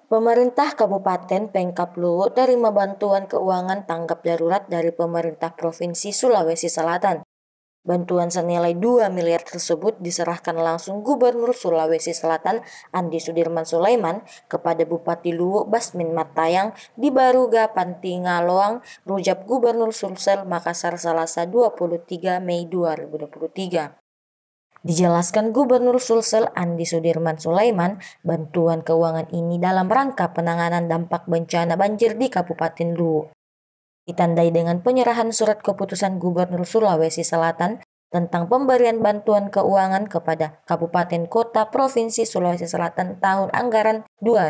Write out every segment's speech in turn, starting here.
Pemerintah Kabupaten Pemkab Luwu terima bantuan keuangan tanggap darurat dari pemerintah Provinsi Sulawesi Selatan. Bantuan senilai 2 miliar tersebut diserahkan langsung Gubernur Sulawesi Selatan Andi Sudirman Sulaiman kepada Bupati Luwu Basmin Mattayang di Baruga Pantingaloang, Rujak Gubernur Sulsel Makassar Selasa 23 Mei 2023. Dijelaskan Gubernur Sulsel Andi Sudirman Sulaiman, bantuan keuangan ini dalam rangka penanganan dampak bencana banjir di Kabupaten Luwu. Ditandai dengan penyerahan surat keputusan Gubernur Sulawesi Selatan tentang pemberian bantuan keuangan kepada Kabupaten Kota Provinsi Sulawesi Selatan tahun anggaran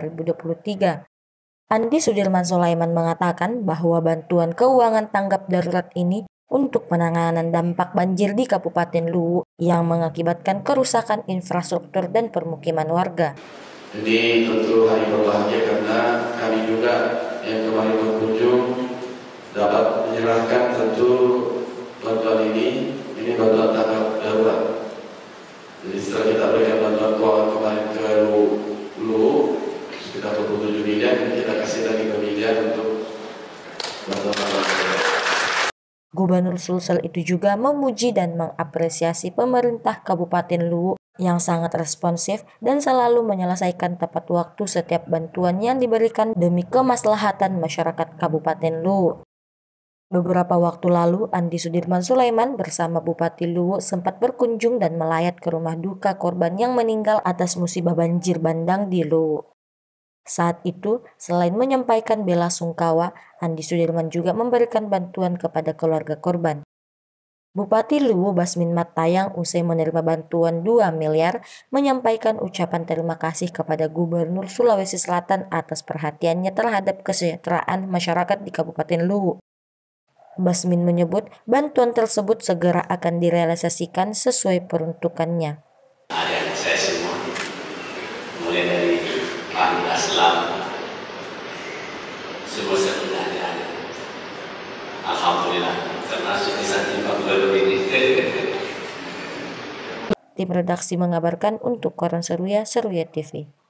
2023. Andi Sudirman Sulaiman mengatakan bahwa bantuan keuangan tanggap darurat ini untuk penanganan dampak banjir di Kabupaten Luwu yang mengakibatkan kerusakan infrastruktur dan permukiman warga. Ini tentu hari berbahagia karena kami juga yang kemarin berkunjung dapat menyerahkan tentu bantuan ini bantuan tanggap darurat. Jadi setelah kita berikan bantuan keuangan kemarin ke Luwu sekitar 27 miliar, kita kasih lagi ke miliar untuk bantuan tanggap darurat. Gubernur Sulsel itu juga memuji dan mengapresiasi pemerintah Kabupaten Luwu yang sangat responsif dan selalu menyelesaikan tepat waktu setiap bantuan yang diberikan demi kemaslahatan masyarakat Kabupaten Luwu. Beberapa waktu lalu, Andi Sudirman Sulaiman bersama Bupati Luwu sempat berkunjung dan melayat ke rumah duka korban yang meninggal atas musibah banjir bandang di Luwu. Saat itu, selain menyampaikan bela sungkawa, Andi Sudirman juga memberikan bantuan kepada keluarga korban. Bupati Luwu Basmin Mattayang usai menerima bantuan 2 miliar menyampaikan ucapan terima kasih kepada Gubernur Sulawesi Selatan atas perhatiannya terhadap kesejahteraan masyarakat di Kabupaten Luwu. Basmin menyebut bantuan tersebut segera akan direalisasikan sesuai peruntukannya. Adik-adik saya semua, mulai dari Pak Aslam, semua saya punya adik-adik. Alhamdulillah, termasuk di saat Pak Gubernur ini. Tim redaksi mengabarkan untuk Koran Seruya, Seruya TV.